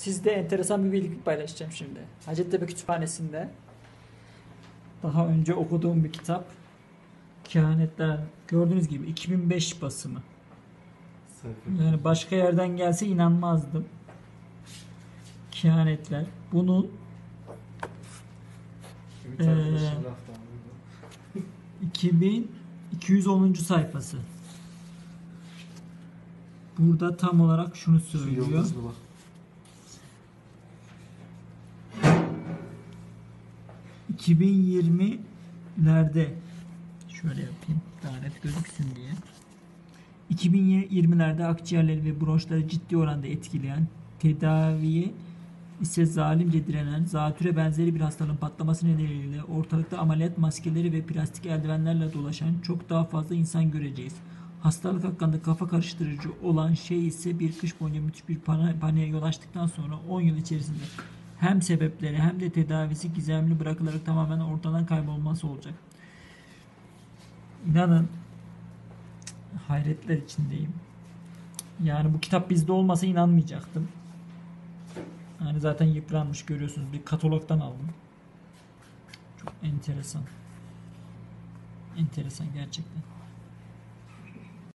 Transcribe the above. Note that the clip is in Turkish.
Sizde enteresan bir bilgi paylaşacağım şimdi. Hacettepe Kütüphanesi'nde daha önce okuduğum bir kitap. Kehanetler, gördüğünüz gibi 2005 basımı. Yani başka yerden gelse inanmazdım. Kehanetler. Bunun 2210. sayfası. Burada tam olarak şunu söylüyor. 2020'lerde şöyle yapayım daha net gözüksün diye. 2020'lerde akciğerleri ve bronşları ciddi oranda etkileyen, tedaviye ise zalimce direnen, zatüre benzeri bir hastalığın patlaması nedeniyle ortalıkta ameliyat maskeleri ve plastik eldivenlerle dolaşan çok daha fazla insan göreceğiz. Hastalık hakkında kafa karıştırıcı olan şey ise bir kış boyunca müthiş bir paniğe yol açtıktan sonra 10 yıl içerisinde hem sebepleri hem de tedavisi gizemli bırakılarak tamamen ortadan kaybolması olacak. İnanın hayretler içindeyim. Yani bu kitap bizde olmasa inanmayacaktım. Yani zaten yıpranmış görüyorsunuz. Bir katalogdan aldım. Çok enteresan. Enteresan gerçekten.